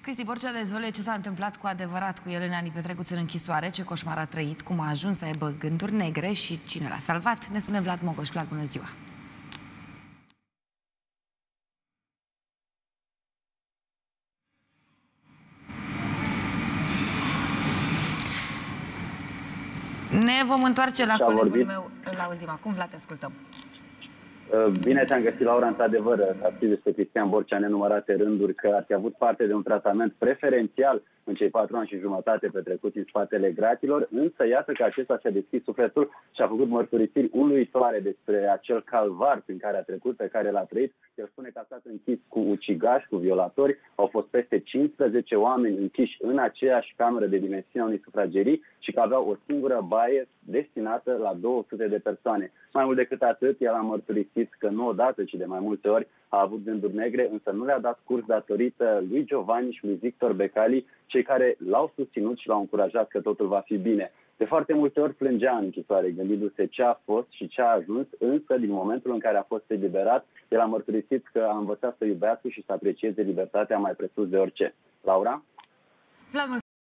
Cristi Borcea dezvăluie ce s-a întâmplat cu adevărat cu el în anii petrecuți în închisoare, ce coșmar a trăit, cum a ajuns să aibă gânduri negre și cine l-a salvat. Ne spune Vlad Mogoș. Vlad, bună ziua! Ne vom întoarce la colegul meu. Îl auzim acum. Vlad, te ascultăm. Bine te-am găsit, Laura. Într-adevăr, a scris despre Cristian Borcea nenumărate rânduri că ar fi avut parte de un tratament preferențial în cei 4 ani și jumătate petrecuți în spatele gratilor, însă iată că acesta și-a deschis sufletul și a făcut mărturisiri uluitoare despre acel calvar prin care a trecut, pe care l-a trăit. El spune că a stat închis cu ucigași, cu violatori, au fost peste 15 oameni închiși în aceeași cameră de dimensiunea unei sufragerii și că aveau o singură baie destinată la 200 de persoane. Mai mult decât atât, el a mărturisit că nu odată, ci de mai multe ori a avut gânduri negre, însă nu le-a dat curs datorită lui Giovanni și lui Victor Becali, cei care l-au susținut și l-au încurajat că totul va fi bine. De foarte multe ori plângea în închisoare, gândindu-se ce a fost și ce a ajuns, însă din momentul în care a fost eliberat, el a mărturisit că a învățat să iubească și să aprecieze libertatea mai presus de orice. Laura? Vlad,